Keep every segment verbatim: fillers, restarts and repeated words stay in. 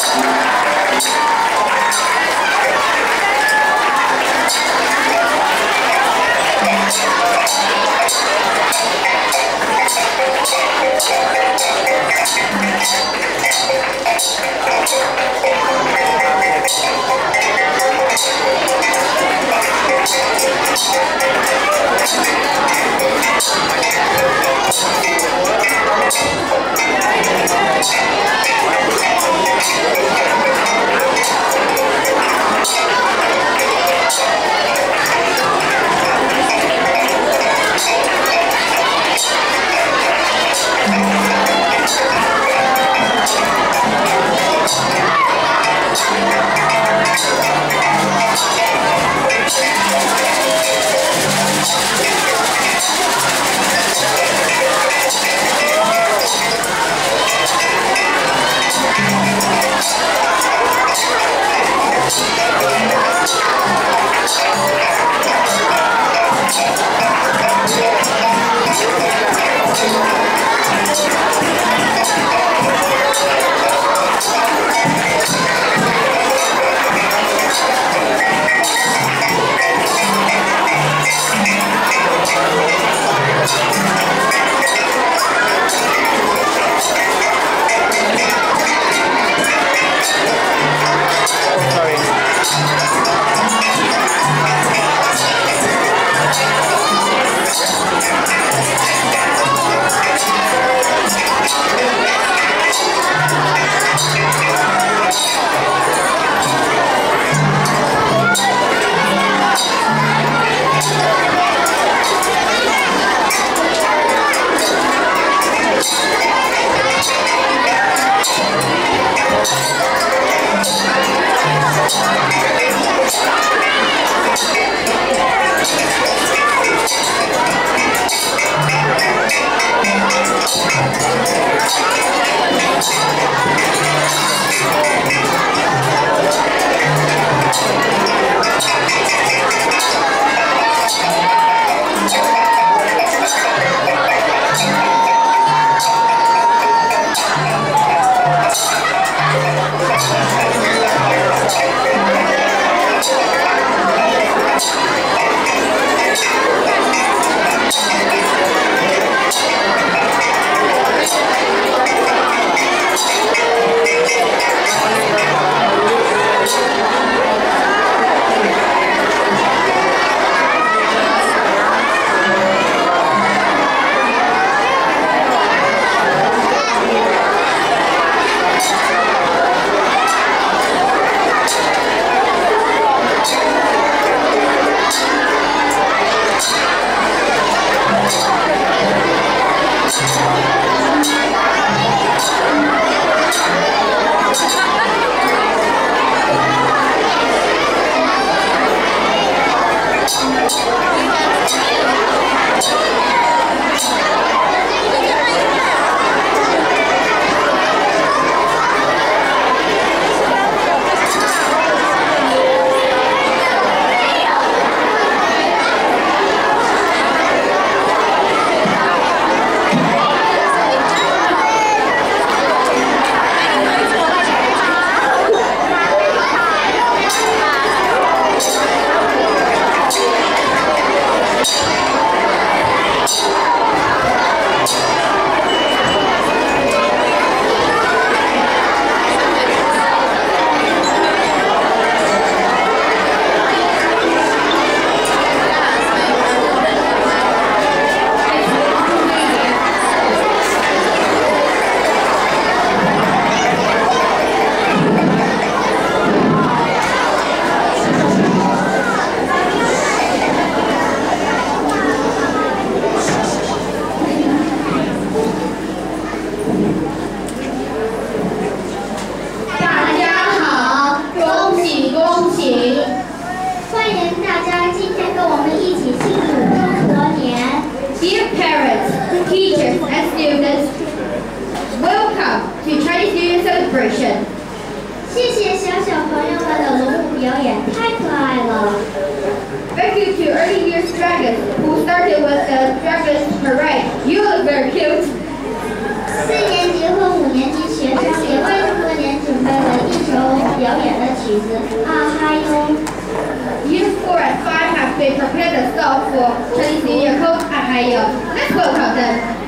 celebration. 谢谢小小朋友们的龙舞表演，太可爱了。 Thank you to early years dragons who started with the dragon parade. You look very cute. 四年级和五年级学生也为这个年准备了一子啊，还有 Year four and five have been prepared themselves for Chinese New Year coach and higher. Let's welcome them.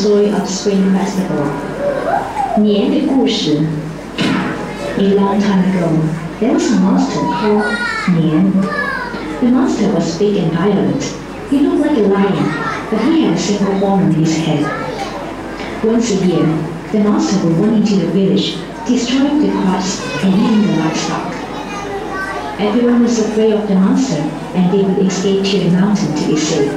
story of Spring Festival. 年的故事 A long time ago, there was a monster called Nian. The monster was big and violent. He looked like a lion, but he had a single horn on his head. Once a year, the monster would run into the village, destroying the crops and eating the livestock. Everyone was afraid of the monster, and they would escape to the mountain to be safe.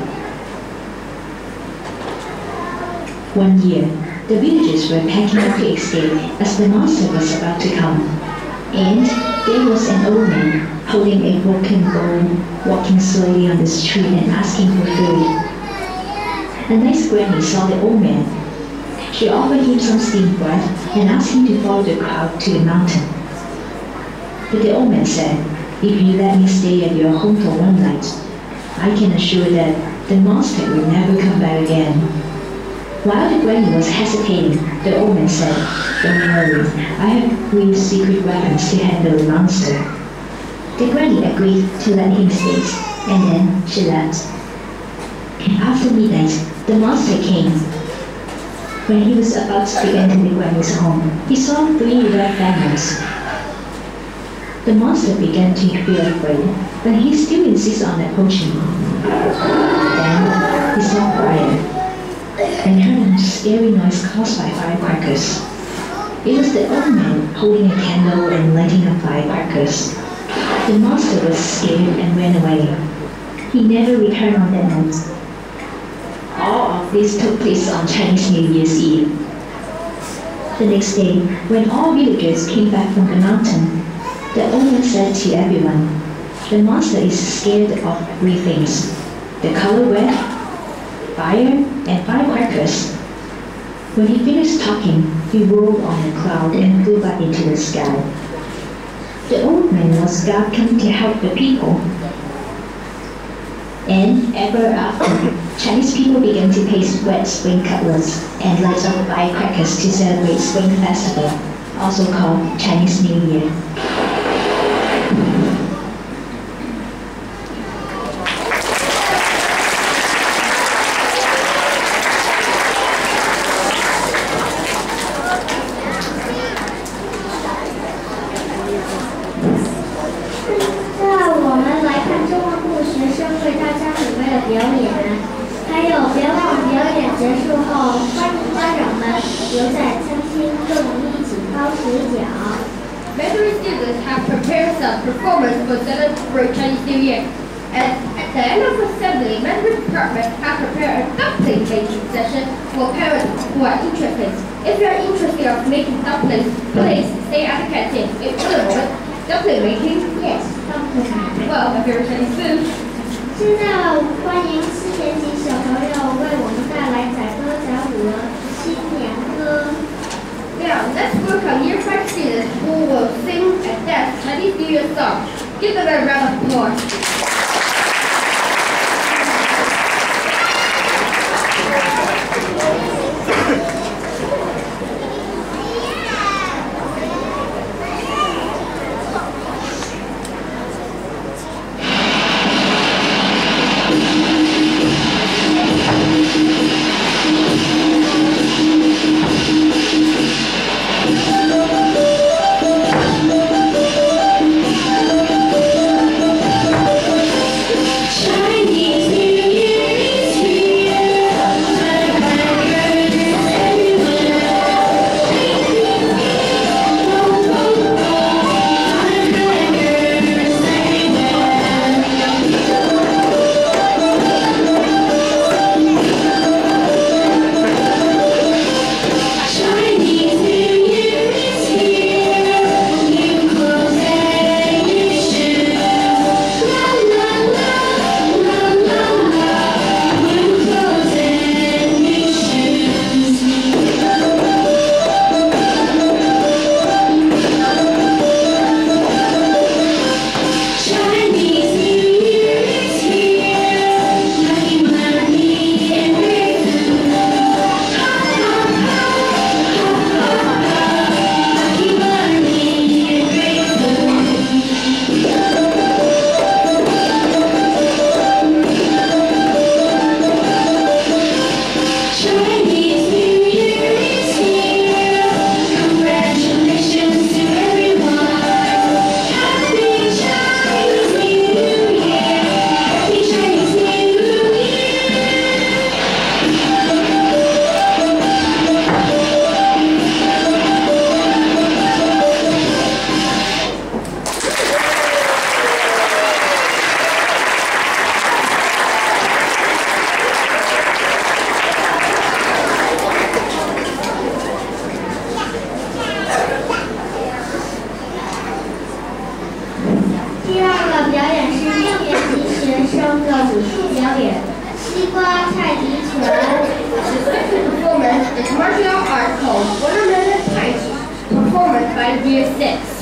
One year, the villagers were packing up to escape as the monster was about to come. And there was an old man holding a broken bowl, walking slowly on the street and asking for food. A nice granny saw the old man. She offered him some steamed bread and asked him to follow the crowd to the mountain. But the old man said, "If you let me stay at your home for one night, I can assure that the monster will never come back again." While the granny was hesitating, the old man said, "Don't worry, I have three secret weapons to handle the monster." The granny agreed to let him stay, and then she left. After midnight, the monster came. When he was about to enter the granny's home, he saw three red banners. The monster began to feel afraid, but he still insisted on approaching. Then he saw fire and heard a scary noise caused by firecrackers. It was the old man holding a candle and lighting up firecrackers. The monster was scared and ran away. He never returned on that night. All of this took place on Chinese New Year's Eve. The next day, when all villagers came back from the mountain, the old man said to everyone, "The monster is scared of three things: the color red, fire, and firecrackers." When he finished talking, he rolled on a cloud and flew back into the sky. The old man was God coming to help the people. And ever after, Chinese people began to paste red spring colors and light up firecrackers to celebrate Spring Festival, also called Chinese New Year. Many students have prepared some performance for celebrate Chinese New Year. And at the end of assembly, many departments have prepared a dumpling making session for parents who are interested. If you are interested in making dumplings, please stay at the canteen. If otherwise, dumpling making? Yes, dumpling. Well, a very Chinese food. 现在欢迎四年级小朋友为我们带来载歌载舞的新年歌。 Now, let's welcome year five students who will sing and dance Chinese New Year song. Give them a round of applause. 西瓜太极拳。 The second performance is martial art called Watermelon Taiji, performance by Year six.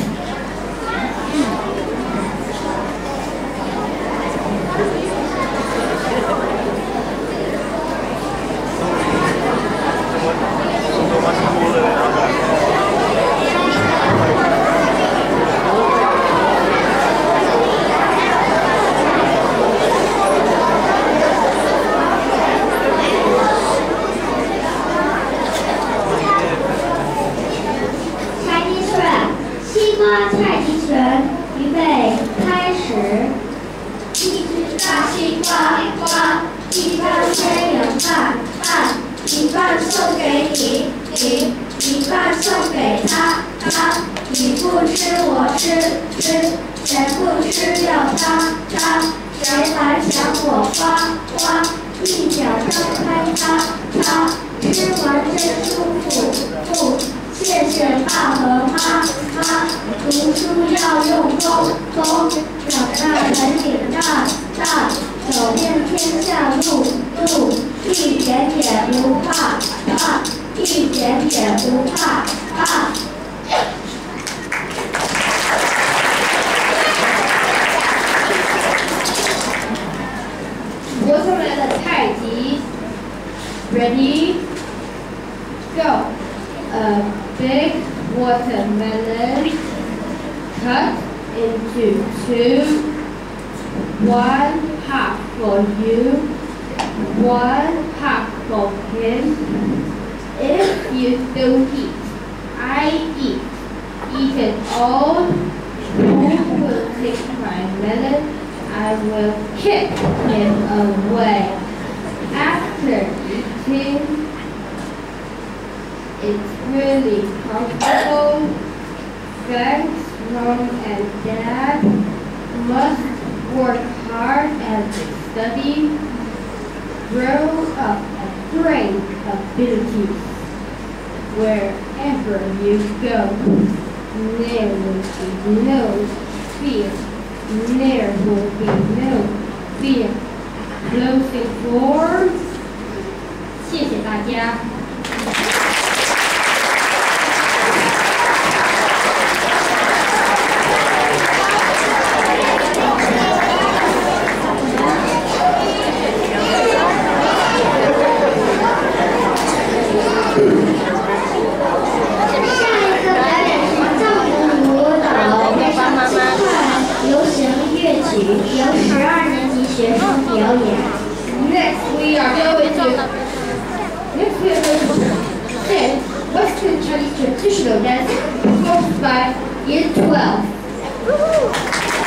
太极拳，预备，开始。一只大西瓜，瓜，一半先人半，半，一半送给你，你，一半送给他，他，你不吃我吃，吃，谁不吃要他，他，谁来抢我花，花，一脚张开它，它，吃完真舒服，不。 谢谢爸和妈妈，读书要用功，功，长大人也大，大，走遍天下路，路，一点也不怕，怕，一点也不怕，怕。 Watermelon Taiji. Ready? Go. A big watermelon cut into two, one half for you, one half for him. If you don't eat, I eat. Eat it all. Who will take my melon? I will kick him away. After eating, it's really comfortable. Thanks, Mom and Dad. Must work hard and study. Grow up and great abilities. Wherever you go, there will be no fear. There will be no fear. Closing form. 谢谢大家。Next we are going to next we are going to sing Western Chinese traditional dance performed by Year twelve.